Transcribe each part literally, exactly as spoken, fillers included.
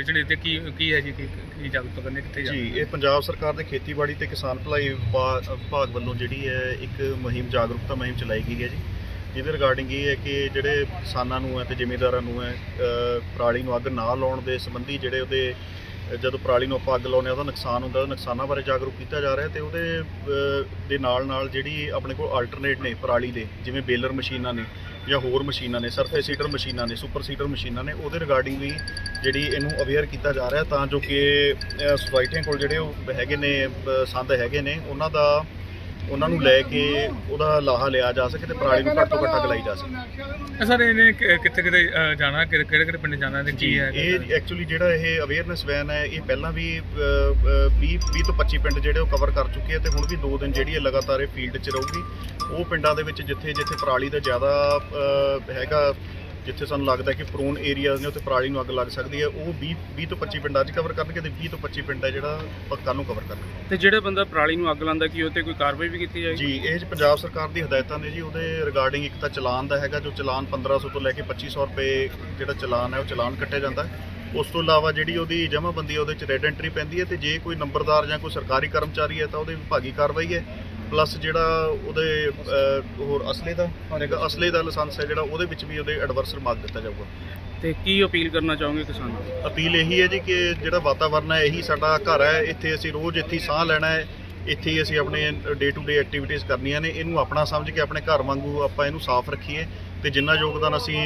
ਝੜੇ ਤੇ ਕੀ ਕੀ ਹੈ ਜੀ ਕੀ ਕੀ ਜਾਗਰੂਕਤਾ ਕਰਨੀ ਕਿੱਥੇ ਜੀ? ਇਹ ਪੰਜਾਬ ਸਰਕਾਰ ਦੇ ਖੇਤੀਬਾੜੀ ਤੇ ਕਿਸਾਨ ਭਲਾਈ ਵਿਭਾਗ ਵੱਲੋਂ ਜਿਹੜੀ ਹੈ ਇੱਕ ਮੁਹਿੰਮ ਜਾਗਰੂਕਤਾ ਮੁਹਿੰਮ ਚਲਾਈ ਗਈ ਹੈ ਜੀ, ਜਿਹਦੇ ਰਿਗਾਰਡਿੰਗ ਇਹ ਹੈ ਕਿ ਜਿਹੜੇ ਕਿਸਾਨਾਂ ਨੂੰ ਹੈ ਤੇ ਜ਼ਿਮੀਂਦਾਰਾਂ ਨੂੰ ਹੈ ਪਰਾਲੀ ਨੂੰ ਅੱਗ ਨਾ ਲਾਉਣ ਦੇ ਸੰਬੰਧੀ ਜਿਹੜੇ ਉਹਦੇ ਜਦੋਂ ਪਰਾਲੀ ਨੂੰ ਆਪਾਂ ਅੱਗ ਲਾਉਂਦੇ ਉਹਦਾ ਨੁਕਸਾਨ ਹੁੰਦਾ, ਉਹਦੇ ਨੁਕਸਾਨਾਂ ਬਾਰੇ ਜਾਗਰੂਕ ਕੀਤਾ ਜਾ ਰਿਹਾ ਤੇ ਉਹਦੇ ਦੇ ਨਾਲ ਨਾਲ ਜਿਹੜੀ ਆਪਣੇ ਕੋਲ ਆਲਟਰਨੇਟ ਨੇ ਪਰਾਲੀ ਦੇ, ਜਿਵੇਂ ਬੇਲਰ ਮਸ਼ੀਨਾਂ ਨੇ ਜਾਂ ਹੋਰ ਮਸ਼ੀਨਾਂ ਨੇ, ਸਰਫੇਸ ਸੀਡਰ ਮਸ਼ੀਨਾਂ ਨੇ, ਸੁਪਰ ਸੀਡਰ ਮਸ਼ੀਨਾਂ ਨੇ, ਉਹਦੇ ਰਿਗਾਰਡਿੰਗ ਵੀ ਜਿਹੜੀ ਇਹਨੂੰ ਅਵੇਅਰ ਕੀਤਾ ਜਾ ਰਿਹਾ ਤਾਂ ਜੋ ਕਿ ਸੁਸਾਇਟੀਆਂ ਕੋਲ ਜਿਹੜੇ ਉਹ ਹੈਗੇ ਨੇ ਸੰਦ ਹੈਗੇ ਨੇ ਉਹਨਾਂ ਦਾ ਉਹਨਾਂ ਨੂੰ ਲੈ ਕੇ ਉਹਦਾ ਲਾਹਾ ਲਿਆ ਜਾ ਸਕੇ ਤੇ ਪਰਾਲੀ ਨੂੰ ਘੱਟ ਤੋਂ ਘੱਟ ਅੱਗ ਲਾਈ ਜਾ ਸਕੇ। ਸਰ ਇਹਨੇ ਕਿੱਥੇ ਕਿਤੇ ਜਾਣਾ, ਕਿਹੜੇ ਕਿਹੜੇ ਪਿੰਡ ਜਾਣਾ ਤੇ ਕੀ ਹੈ? ਇਹ ਐਕਚੁਅਲੀ ਜਿਹੜਾ ਇਹ ਅਵੇਅਰਨੈਸ ਵੈਨ ਹੈ ਇਹ ਪਹਿਲਾਂ ਵੀ ਵੀਹ ਵੀਹ ਤੋਂ ਪੱਚੀ ਪਿੰਡ ਜਿਹੜੇ ਉਹ ਕਵਰ ਕਰ ਚੁੱਕੇ ਆ ਤੇ ਹੁਣ ਵੀ ਦੋ ਦਿਨ ਜਿਹੜੀ ਹੈ ਲਗਾਤਾਰ ਇਹ ਫੀਲਡ 'ਚ ਰਹੂਗੀ। ਉਹ ਪਿੰਡਾਂ ਦੇ ਵਿੱਚ ਜਿੱਥੇ ਜਿੱਥੇ ਪਰਾਲੀ ਦਾ ਜ਼ਿਆਦਾ ਹੈਗਾ, ਜਿੱਥੇ ਸਾਨੂੰ ਲੱਗਦਾ ਕਿ ਪ੍ਰੋਨ ਏਰੀਆਜ਼ ਨੇ ਉੱਥੇ ਪਰਾਲੀ ਨੂੰ ਅੱਗ ਲੱਗ ਸਕਦੀ ਹੈ, ਉਹ ਵੀਹ ਵੀਹ ਤੋਂ ਪੱਚੀ ਪਿੰਡ ਅੱਜ ਕਵਰ ਕਰਨਗੇ ਤੇ ਵੀਹ ਤੋਂ ਪੱਚੀ ਪਿੰਡ ਹੈ ਜਿਹੜਾ ਪੱਕਾ ਨੂੰ ਕਵਰ ਕਰਨਗੇ। ਤੇ ਜਿਹੜੇ ਬੰਦਾ ਪਰਾਲੀ ਨੂੰ ਅੱਗ ਲਾਉਂਦਾ ਕੀ ਉਹ 'ਤੇ ਕੋਈ ਕਾਰਵਾਈ ਵੀ ਕੀਤੀ ਜਾਏਗੀ? ਜੀ, ਇਹ ਪੰਜਾਬ ਸਰਕਾਰ ਦੀ ਹਦਾਇਤਾਂ ਨੇ ਜੀ। ਉਹਦੇ ਰਿਗਾਰਡਿੰਗ ਇੱਕ ਤਾਂ ਚਲਾਨ ਦਾ ਹੈਗਾ, ਜੋ ਚਲਾਨ ਪੰਦਰਾਂ ਸੌ ਤੋਂ ਲੈ ਕੇ ਪੱਚੀ ਸੌ ਰੁਪਏ ਜਿਹੜਾ ਚਲਾਨ ਹੈ ਉਹ ਚਲਾਨ ਕੱਟਿਆ ਜਾਂਦਾ। ਉਸ ਤੋਂ ਇਲਾਵਾ ਜਿਹੜੀ ਉਹਦੀ ਜਮ੍ਹਾਂਬੰਦੀ ਉਹਦੇ 'ਚ ਰੈਡ ਐਂਟਰੀ ਪੈਂਦੀ ਹੈ ਤੇ ਜੇ ਕੋਈ ਨੰਬਰਦਾਰ ਜਾਂ ਕੋਈ ਸਰਕਾਰੀ ਕਰਮਚਾਰੀ ਹੈ ਤਾਂ ਉਹਦੇ ਵਿਭਾਗੀ ਕਾਰਵਾਈ ਹੈ। ਪਲੱਸ ਜਿਹੜਾ ਉਹਦੇ ਹੋਰ ਅਸਲੇ ਦਾ ਹੈਗਾ, ਅਸਲੇ ਦਾ ਲਾਇਸੈਂਸ ਹੈ ਜਿਹੜਾ, ਉਹਦੇ ਵਿੱਚ ਵੀ ਉਹਦੇ ਐਡਵਰਸ ਰਿਮਾਰਕ ਦਿੱਤਾ ਜਾਊਗਾ। ਤੇ ਕੀ ਅਪੀਲ ਕਰਨਾ ਚਾਹੋਗੇ ਕਿਸਾਨਾਂ ਨੂੰ? ਅਪੀਲ ਇਹੀ ਹੈ ਜੀ ਕਿ ਜਿਹੜਾ ਵਾਤਾਵਰਨ ਹੈ ਇਹੀ ਸਾਡਾ ਘਰ ਹੈ, ਇੱਥੇ ਅਸੀਂ ਰੋਜ਼ ਇੱਥੇ ਸਾਹ ਲੈਣਾ ਹੈ, ਇੱਥੇ ਹੀ ਅਸੀਂ ਆਪਣੇ ਡੇ ਟੂ ਡੇ ਐਕਟੀਵਿਟੀਜ਼ ਕਰਨੀਆਂ ਨੇ। ਇਹਨੂੰ ਆਪਣਾ ਸਮਝ ਕੇ ਆਪਣੇ ਘਰ ਵਾਂਗੂ ਆਪਾਂ ਇਹਨੂੰ ਸਾਫ਼ ਰੱਖੀਏ ਤੇ ਜਿੰਨਾ ਯੋਗਦਾਨ ਅਸੀਂ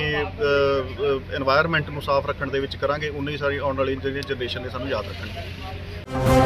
এনवायरमेंट ਨੂੰ ਸਾਫ਼ ਰੱਖਣ ਦੇ ਵਿੱਚ ਕਰਾਂਗੇ ਉਨੀ ਸਾਰੀ ਆਉਣ ਵਾਲੀ ਜਿਹੜੀ ਜਨਰੇਸ਼ਨ ਨੇ ਸਾਨੂੰ ਯਾਦ ਰੱਖਣਗੇ।